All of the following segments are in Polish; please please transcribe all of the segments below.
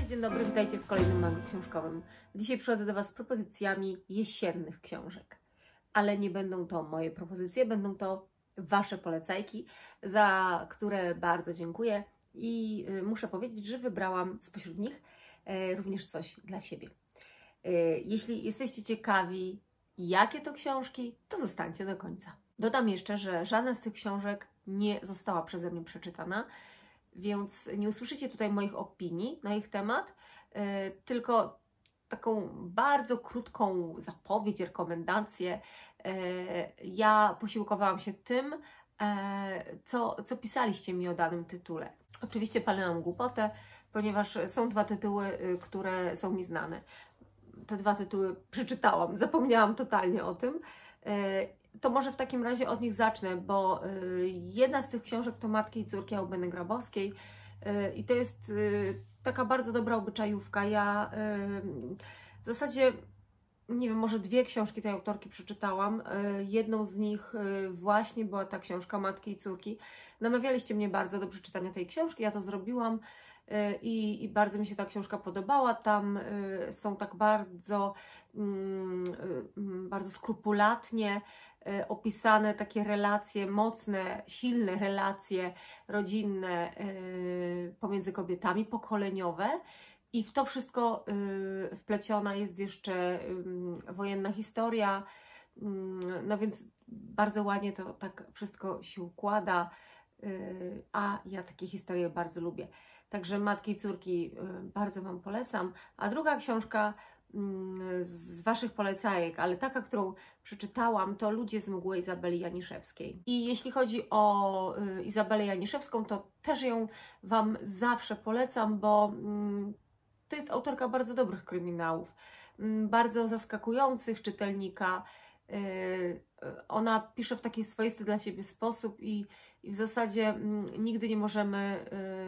dzień dobry, witajcie w kolejnym magu książkowym. Dzisiaj przychodzę do Was z propozycjami jesiennych książek. Ale nie będą to moje propozycje, będą to Wasze polecajki, za które bardzo dziękuję i muszę powiedzieć, że wybrałam spośród nich również coś dla siebie. Jeśli jesteście ciekawi, jakie to książki, to zostańcie do końca. Dodam jeszcze, że żadna z tych książek nie została przeze mnie przeczytana, więc nie usłyszycie tutaj moich opinii na ich temat, tylko taką bardzo krótką zapowiedź, rekomendację. Ja posiłkowałam się tym, co pisaliście mi o danym tytule. Oczywiście paliłam głupotę, ponieważ są dwa tytuły, które są mi znane. Te dwa tytuły przeczytałam, zapomniałam totalnie o tym. To może w takim razie od nich zacznę, bo jedna z tych książek to Matki i córki Albeny Grabowskiej i to jest taka bardzo dobra obyczajówka. Ja w zasadzie, nie wiem, może dwie książki tej autorki przeczytałam. Jedną z nich właśnie była ta książka Matki i córki. Namawialiście mnie bardzo do przeczytania tej książki, ja to zrobiłam. I bardzo mi się ta książka podobała. Tam są tak bardzo skrupulatnie opisane takie relacje, mocne, silne relacje rodzinne pomiędzy kobietami, pokoleniowe. I w to wszystko wpleciona jest jeszcze wojenna historia. No więc bardzo ładnie to tak wszystko się układa, a ja takie historie bardzo lubię. Także Matki i córki bardzo Wam polecam. A druga książka z Waszych polecajek, ale taka, którą przeczytałam, to Ludzie z mgły Izabeli Janiszewskiej. I jeśli chodzi o Izabelę Janiszewską, to też ją Wam zawsze polecam, bo to jest autorka bardzo dobrych kryminałów, bardzo zaskakujących czytelnika. Ona pisze w taki swoisty dla siebie sposób i w zasadzie nigdy nie możemy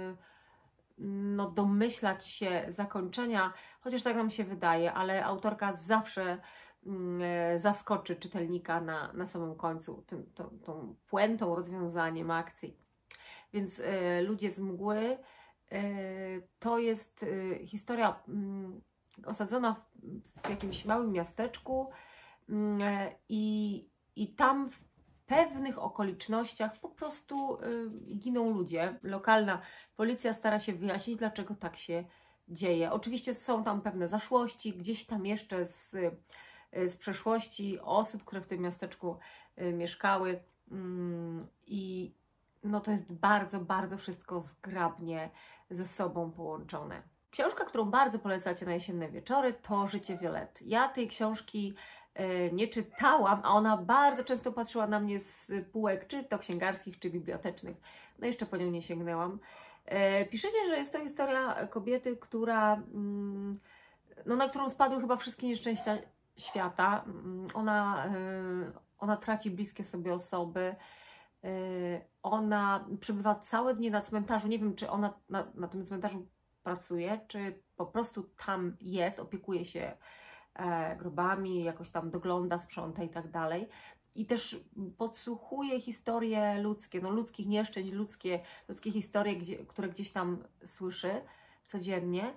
domyślać się zakończenia, chociaż tak nam się wydaje, ale autorka zawsze zaskoczy czytelnika na samym końcu tą puentą, rozwiązaniem akcji. Więc Ludzie z mgły to jest historia osadzona w jakimś małym miasteczku i tam w pewnych okolicznościach po prostu giną ludzie. Lokalna policja stara się wyjaśnić, dlaczego tak się dzieje. Oczywiście są tam pewne zaszłości, gdzieś tam jeszcze z przeszłości osób, które w tym miasteczku mieszkały i no to jest bardzo, bardzo wszystko zgrabnie ze sobą połączone. Książka, którą bardzo polecacie na jesienne wieczory, to Życie Violetty. Ja tej książki nie czytałam, a ona bardzo często patrzyła na mnie z półek, czy to księgarskich, czy bibliotecznych. No jeszcze po nią nie sięgnęłam. Piszecie, że jest to historia kobiety, która, na którą spadły chyba wszystkie nieszczęścia świata. Ona traci bliskie sobie osoby. Ona przebywa całe dnie na cmentarzu. Nie wiem, czy ona na tym cmentarzu pracuje, czy po prostu tam jest, opiekuje się grobami, jakoś tam dogląda, sprząta i tak dalej. I też podsłuchuje historie ludzkie, ludzkich nieszczęść, ludzkie historie, które gdzieś tam słyszy codziennie.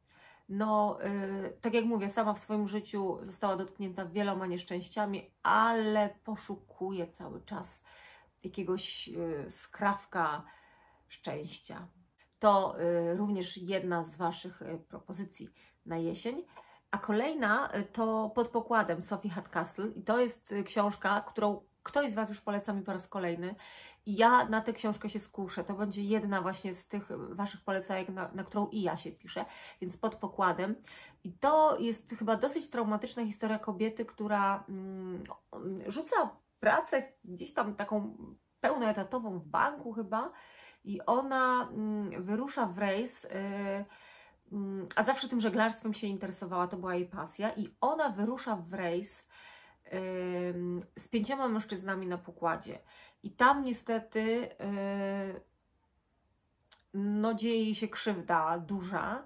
Tak jak mówię, sama w swoim życiu została dotknięta wieloma nieszczęściami, ale poszukuje cały czas jakiegoś skrawka szczęścia. To również jedna z Waszych propozycji na jesień. A kolejna to Pod pokładem Sophie Hardcastle i to jest książka, którą ktoś z Was już poleca mi po raz kolejny i ja na tę książkę się skuszę. To będzie jedna właśnie z tych Waszych polecajek, na którą i ja się piszę, więc Pod pokładem. I to jest chyba dosyć traumatyczna historia kobiety, która rzuca pracę gdzieś tam taką pełnoetatową w banku chyba i ona wyrusza w rejs, a zawsze tym żeglarstwem się interesowała, to była jej pasja i ona wyrusza w rejs z 5 mężczyznami na pokładzie i tam niestety dzieje się krzywda duża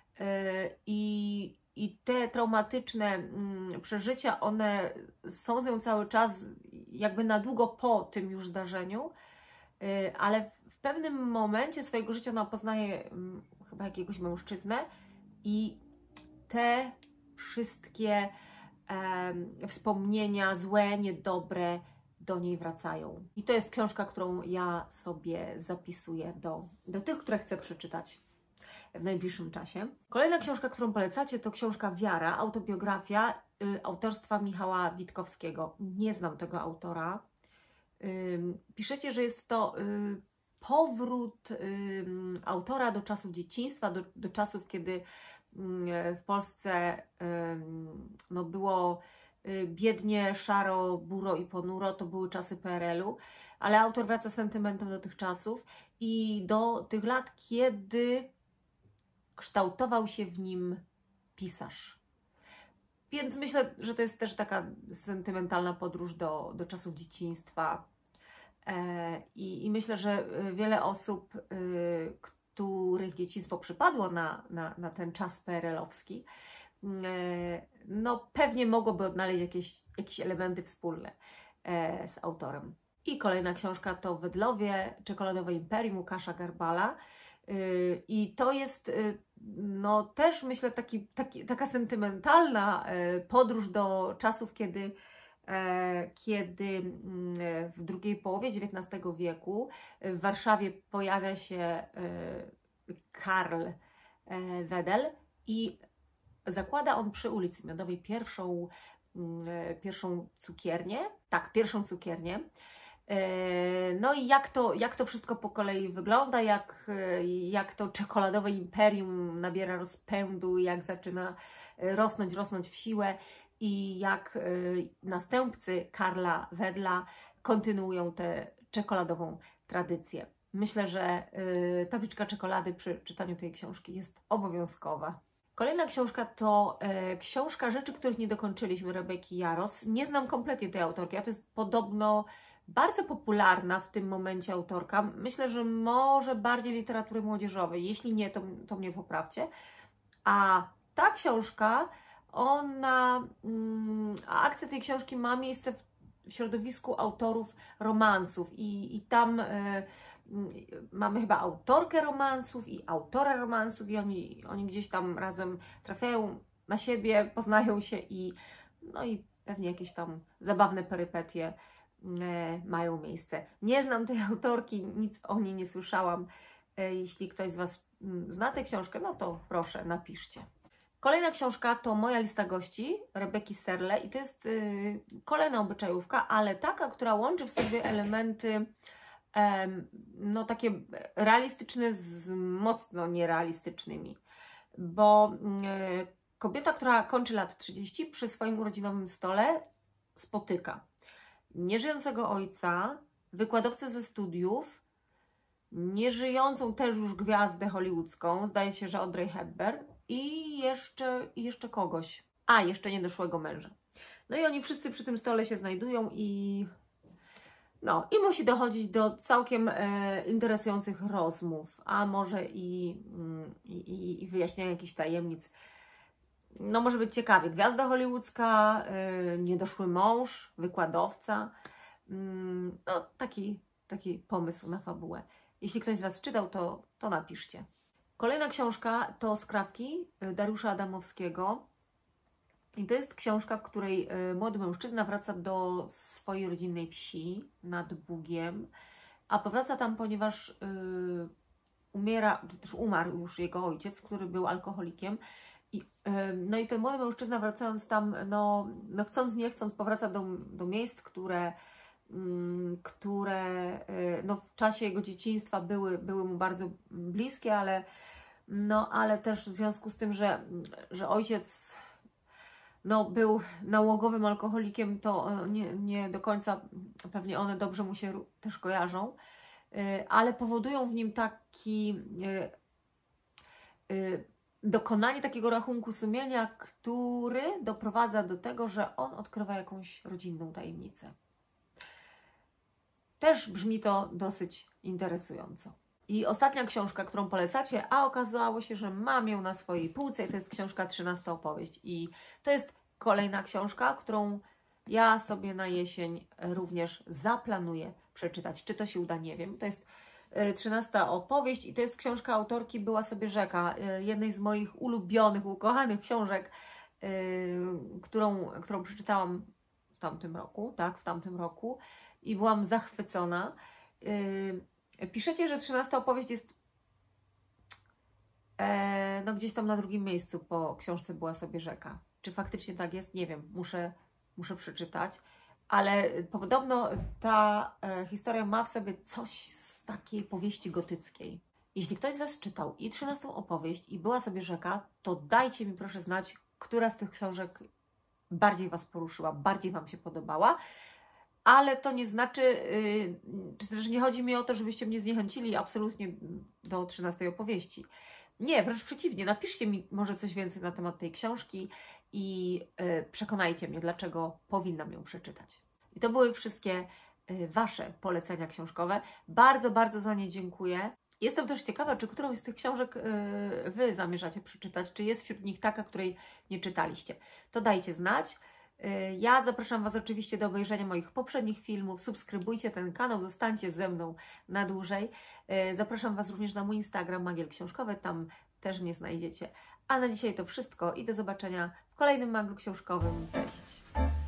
i te traumatyczne przeżycia, one są z nią cały czas jakby na długo po tym już zdarzeniu, ale w pewnym momencie swojego życia ona poznaje chyba jakiegoś mężczyznę i te wszystkie wspomnienia złe, niedobre do niej wracają. I to jest książka, którą ja sobie zapisuję do tych, które chcę przeczytać w najbliższym czasie. Kolejna książka, którą polecacie, to książka Wiara, autobiografia autorstwa Michała Witkowskiego. Nie znam tego autora. Piszecie, że jest to powrót autora do czasów dzieciństwa, do czasów, kiedy w Polsce no było biednie, szaro, buro i ponuro, to były czasy PRL-u, ale autor wraca sentymentem do tych czasów i do tych lat, kiedy kształtował się w nim pisarz. Więc myślę, że to jest też taka sentymentalna podróż do czasów dzieciństwa. I myślę, że wiele osób, których dzieciństwo przypadło na ten czas PRL-owski, no pewnie mogłoby odnaleźć jakieś elementy wspólne z autorem. I kolejna książka to Wedlowie, Czekoladowe Imperium Łukasza Garbala. I to jest no też myślę taka sentymentalna podróż do czasów, kiedy w drugiej połowie XIX wieku w Warszawie pojawia się Karl Wedel i zakłada on przy ulicy Miodowej pierwszą cukiernię. Tak, pierwszą cukiernię. No i jak to wszystko po kolei wygląda, jak to czekoladowe imperium nabiera rozpędu, jak zaczyna rosnąć w siłę i jak następcy Karla Wedla kontynuują tę czekoladową tradycję. Myślę, że tabliczka czekolady przy czytaniu tej książki jest obowiązkowa. Kolejna książka to książka Rzeczy, których nie dokończyliśmy, Rebeki Jaros. Nie znam kompletnie tej autorki, a to jest podobno bardzo popularna w tym momencie autorka. Myślę, że może bardziej literatury młodzieżowej. Jeśli nie, to mnie poprawcie. A ta książka, akcja tej książki ma miejsce w środowisku autorów romansów i tam mamy chyba autorkę romansów i autora romansów i oni gdzieś tam razem trafiają na siebie, poznają się i pewnie jakieś tam zabawne perypetie mają miejsce. Nie znam tej autorki, nic o niej nie słyszałam. Jeśli ktoś z Was zna tę książkę, no to proszę, napiszcie. Kolejna książka to Moja lista gości Rebeki Serle i to jest kolejna obyczajówka, ale taka, która łączy w sobie elementy no takie realistyczne z mocno nierealistycznymi, bo kobieta, która kończy lat 30 przy swoim urodzinowym stole spotyka nieżyjącego ojca, wykładowcę ze studiów, nieżyjącą też już gwiazdę hollywoodzką, zdaje się, że Audrey Hepburn i jeszcze kogoś, jeszcze niedoszłego męża. No i oni wszyscy przy tym stole się znajdują i musi dochodzić do całkiem interesujących rozmów, a może i wyjaśniania jakichś tajemnic. No może być ciekawie. Gwiazda hollywoodzka, niedoszły mąż, wykładowca. No taki pomysł na fabułę. Jeśli ktoś z Was czytał, to napiszcie. Kolejna książka to Skrawki Dariusza Adamowskiego. I to jest książka, w której młody mężczyzna wraca do swojej rodzinnej wsi nad Bugiem, a powraca tam, ponieważ umiera, czy też umarł już jego ojciec, który był alkoholikiem. I ten młody mężczyzna, wracając tam, chcąc nie chcąc, powraca do miejsc, które w czasie jego dzieciństwa były mu bardzo bliskie, ale też w związku z tym, że ojciec był nałogowym alkoholikiem, to nie do końca pewnie one dobrze mu się też kojarzą, ale powodują w nim dokonanie takiego rachunku sumienia, który doprowadza do tego, że on odkrywa jakąś rodzinną tajemnicę. Też brzmi to dosyć interesująco. I ostatnia książka, którą polecacie, a okazało się, że mam ją na swojej półce i to jest książka 13 opowieść. I to jest kolejna książka, którą ja sobie na jesień również zaplanuję przeczytać. Czy to się uda, nie wiem. To jest 13 opowieść i to jest książka autorki Była sobie rzeka, jednej z moich ulubionych, ukochanych książek, którą przeczytałam w tamtym roku, tak, w tamtym roku i byłam zachwycona. Piszecie, że 13 opowieść jest no gdzieś tam na drugim miejscu po książce Była sobie rzeka. Czy faktycznie tak jest? Nie wiem, muszę przeczytać, ale podobno ta historia ma w sobie coś z takiej powieści gotyckiej. Jeśli ktoś z Was czytał i 13 opowieść i Była sobie rzeka, to dajcie mi proszę znać, która z tych książek bardziej Was poruszyła, bardziej Wam się podobała, ale to nie znaczy, czy też nie chodzi mi o to, żebyście mnie zniechęcili absolutnie do 13 opowieści. Nie, wręcz przeciwnie, napiszcie mi może coś więcej na temat tej książki i przekonajcie mnie, dlaczego powinnam ją przeczytać. I to były wszystkie Wasze polecenia książkowe. Bardzo, bardzo za nie dziękuję. Jestem też ciekawa, czy którąś z tych książek Wy zamierzacie przeczytać, czy jest wśród nich taka, której nie czytaliście. To dajcie znać. Ja zapraszam Was oczywiście do obejrzenia moich poprzednich filmów. Subskrybujcie ten kanał, zostańcie ze mną na dłużej. Zapraszam Was również na mój Instagram Magiel Książkowy, tam też mnie znajdziecie. A na dzisiaj to wszystko i do zobaczenia w kolejnym Maglu Książkowym. Cześć!